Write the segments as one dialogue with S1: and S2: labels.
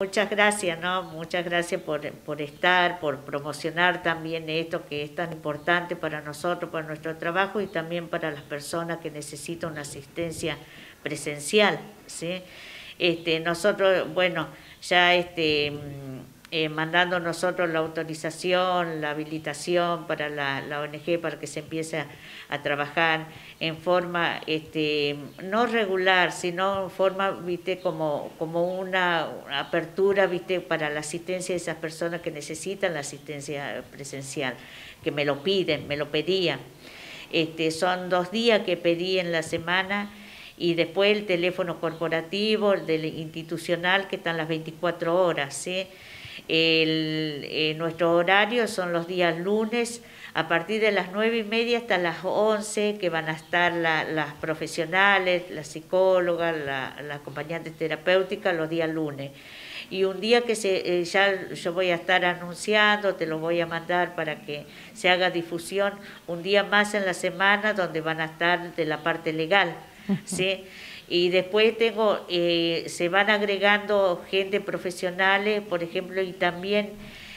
S1: Muchas gracias, ¿no? Muchas gracias por estar, por promocionar también esto que es tan importante para nosotros, para nuestro trabajo y también para las personas que necesitan una asistencia presencial, ¿sí? Nosotros, bueno, ya mandando nosotros la autorización, la habilitación para la ONG para que se empiece a trabajar en forma no regular, sino en forma, viste, como una apertura, viste, para la asistencia de esas personas que necesitan la asistencia presencial, que me lo piden, me lo pedían. Son 2 días que pedí en la semana y después el teléfono corporativo, el del institucional, que están las 24 horas, ¿sí? Nuestro horario son los días lunes a partir de las 9:30 hasta las 11, que van a estar las profesionales, la psicóloga, la acompañante terapéutica los días lunes. Y un día que ya yo voy a estar anunciando, te lo voy a mandar para que se haga difusión, un día más en la semana donde van a estar de la parte legal, ¿sí? Y después se van agregando gente profesionales, por ejemplo, y también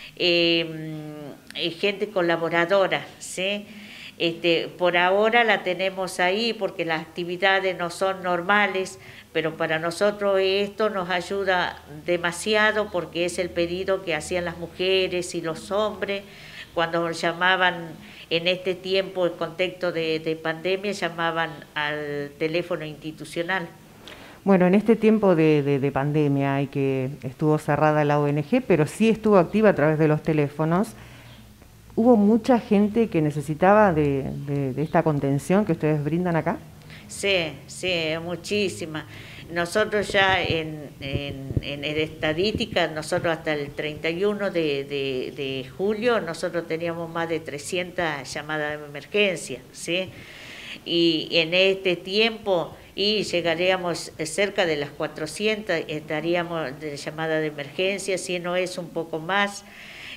S1: gente colaboradora, ¿sí? Por ahora la tenemos ahí porque las actividades no son normales, pero para nosotros esto nos ayuda demasiado porque es el pedido que hacían las mujeres y los hombres cuando llamaban en este tiempo, en contexto de pandemia, llamaban al teléfono institucional.
S2: Bueno, en este tiempo de pandemia y que estuvo cerrada la ONG, pero sí estuvo activa a través de los teléfonos, ¿hubo mucha gente que necesitaba de esta contención que ustedes brindan acá?
S1: Sí, muchísima. Nosotros ya en estadística, nosotros hasta el 31 de julio, nosotros teníamos más de 300 llamadas de emergencia, ¿sí? Y en este tiempo llegaríamos cerca de las 400, estaríamos de llamada de emergencia, si no es un poco más.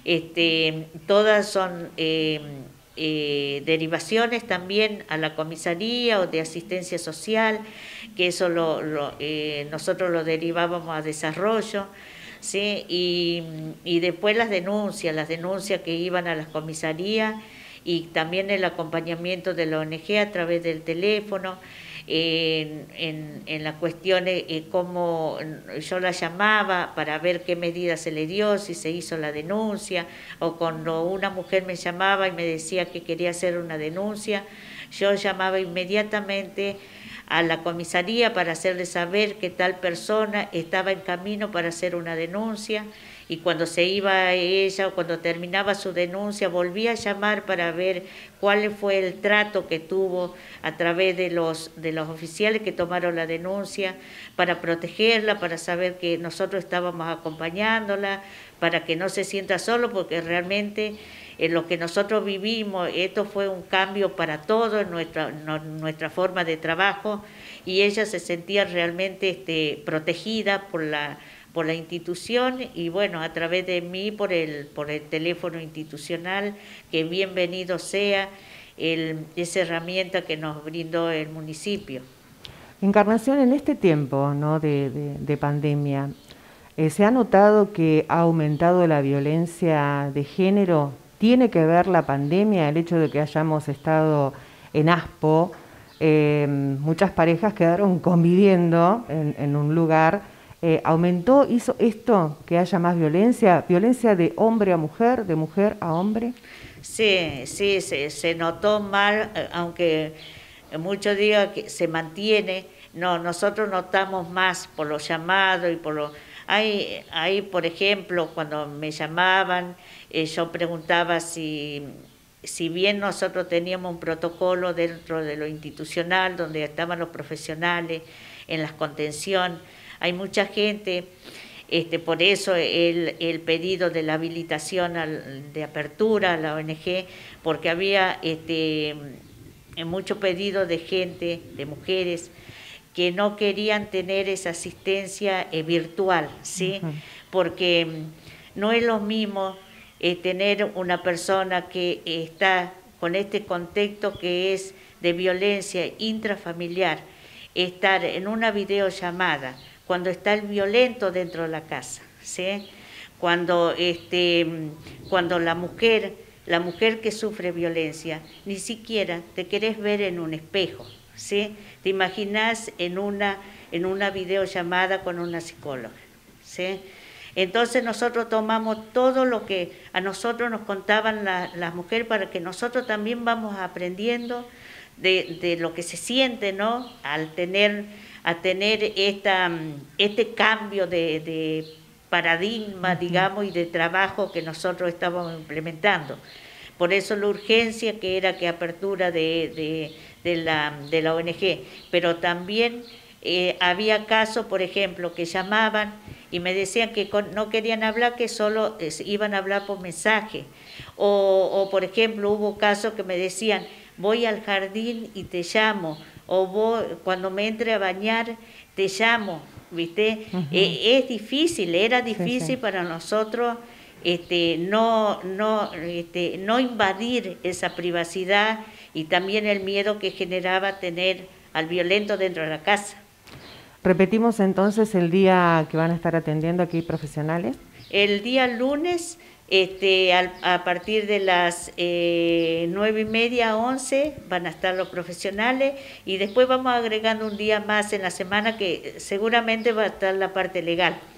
S1: Todas son derivaciones también a la comisaría o de asistencia social, que eso nosotros lo derivábamos a desarrollo, ¿sí? Y después las denuncias que iban a las comisarías y también el acompañamiento de la ONG a través del teléfono, en las cuestiones, como yo la llamaba para ver qué medida se le dio, si se hizo la denuncia, o cuando una mujer me llamaba y me decía que quería hacer una denuncia, yo llamaba inmediatamente a la comisaría para hacerle saber que tal persona estaba en camino para hacer una denuncia, y cuando se iba ella o cuando terminaba su denuncia volvía a llamar para ver cuál fue el trato que tuvo a través de los oficiales que tomaron la denuncia, para protegerla, para saber que nosotros estábamos acompañándola, para que no se sienta solo, porque realmente en lo que nosotros vivimos, esto fue un cambio para todos en nuestra forma de trabajo, y ella se sentía realmente protegida por la institución, y bueno, a través de mí por el teléfono institucional, que bienvenido sea esa herramienta que nos brindó el municipio.
S2: Encarnación, en este tiempo, ¿no?, de pandemia, ¿se ha notado que ha aumentado la violencia de género? ¿Tiene que ver la pandemia, el hecho de que hayamos estado en Aspo? Muchas parejas quedaron conviviendo en un lugar. ¿Hizo esto que haya más violencia de hombre a mujer, de mujer a hombre?
S1: Sí, se notó mal, aunque muchos digan que se mantiene. No, nosotros notamos más por los llamados y por lo... Hay, por ejemplo, cuando me llamaban, yo preguntaba si bien nosotros teníamos un protocolo dentro de lo institucional, donde estaban los profesionales en la contención, hay mucha gente, por eso el pedido de la habilitación de apertura a la ONG, porque había mucho pedido de gente, de mujeres, que no querían tener esa asistencia virtual, ¿sí? Uh-huh. Porque no es lo mismo tener una persona que está con este contexto que es de violencia intrafamiliar, estar en una videollamada cuando está el violento dentro de la casa, ¿sí? Cuando, cuando la mujer que sufre violencia, ni siquiera te querés ver en un espejo, ¿sí? Te imaginás en una videollamada con una psicóloga, ¿sí? Entonces nosotros tomamos todo lo que a nosotros nos contaban las mujeres para que nosotros también vamos aprendiendo de lo que se siente, ¿no? A tener este cambio de paradigma, digamos, y de trabajo que nosotros estábamos implementando. Por eso la urgencia que era que apertura de la ONG, pero también había casos, por ejemplo, que llamaban y me decían que no querían hablar, que solo iban a hablar por mensaje. O, por ejemplo, hubo casos que me decían, voy al jardín y te llamo, o cuando me entre a bañar te llamo, ¿viste? Es difícil, era difícil para nosotros no invadir esa privacidad y también el miedo que generaba tener al violento dentro de la casa.
S2: Repetimos entonces el día que van a estar atendiendo aquí profesionales.
S1: El día lunes, a partir de las 9:30 a 11 van a estar los profesionales y después vamos agregando un día más en la semana que seguramente va a estar la parte legal.